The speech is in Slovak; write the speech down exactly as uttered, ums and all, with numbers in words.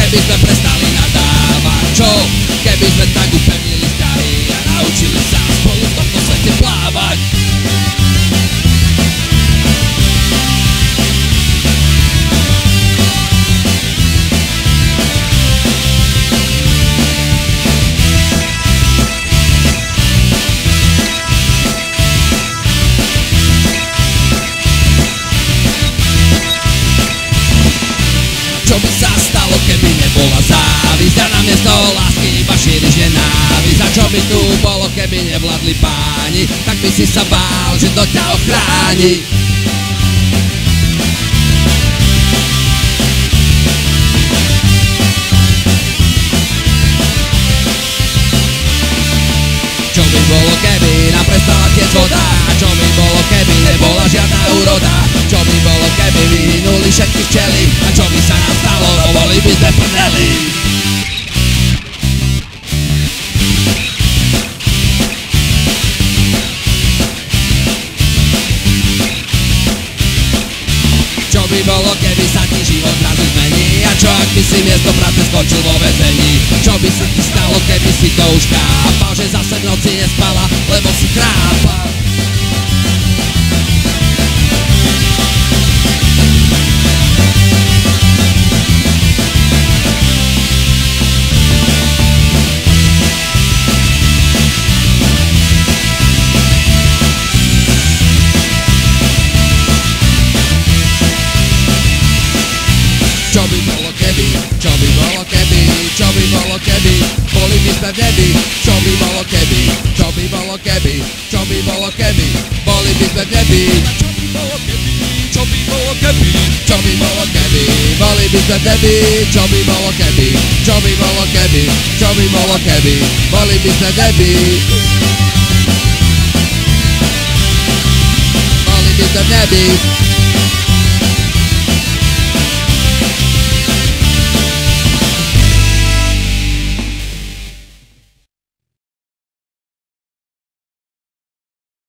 keby sme prestali nadávať? Čo? Keby sme tak upevnili vzťahy a naučili sa spolu v tomto svete plávať. Čo by sa stalo, keby nebola závisť a namiesto lásky iba šíriš nenávisť? A čo by tu bolo, keby nevládli páni? Tak by si sa bál, že to ťa ochráni. Čo by bolo, keby nám prestala tiec voda? Čo by bolo, keby nebola žiadna úroda? Čo by bolo, keby vyhnuli všetky včely? A čo by sa nám stalo, no boli by sme prdeli. Čo by bolo, keby sa ti život zrazu zmení? A čo ak by si miesto práce skončil vo väzení? Čo by sa ti stalo, keby si to už chápal, že zase v noci nespala, lebo si chrápal? Čo by bolo keby, čo by bolo keby, čo by bolo keby, boli by sme v nebi. Čo by bolo keby, čo by bolo keby, čo by bolo keby, boli by sme v nebi. Čo by bolo keby, čo by bolo keby, čo by bolo keby, boli by sme v nebi. Čo by bolo keby, čo by bolo keby, čo by bolo keby, boli by sme v nebi. Boli by sme v nebi.